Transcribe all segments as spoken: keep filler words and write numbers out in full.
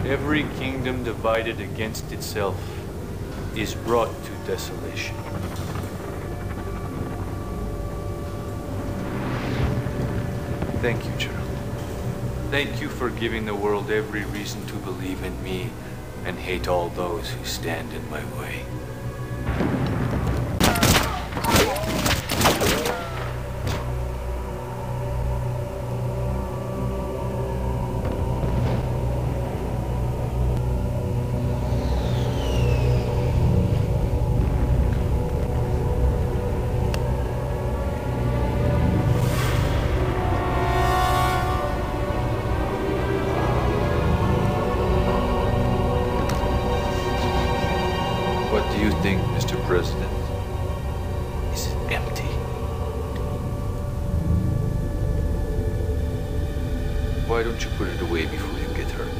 Every kingdom divided against itself is brought to desolation. Thank you, Gerald. Thank you for giving the world every reason to believe in me and hate all those who stand in my way. What do you think, Mister President? Is it empty? Why don't you put it away before you get hurt?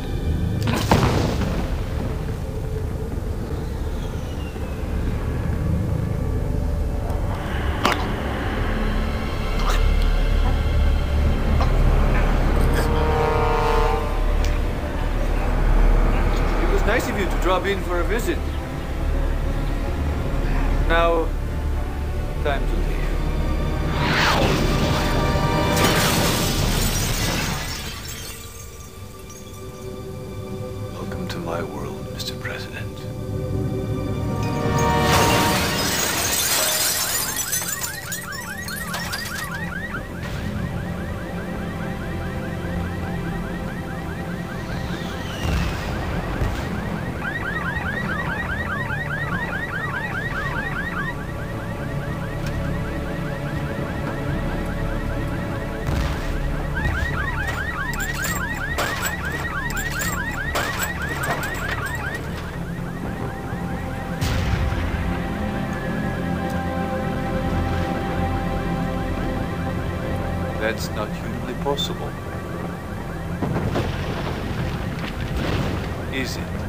It was nice of you to drop in for a visit. Now, time to leave. Welcome to my world, Mister President. That's not humanly possible. Is it?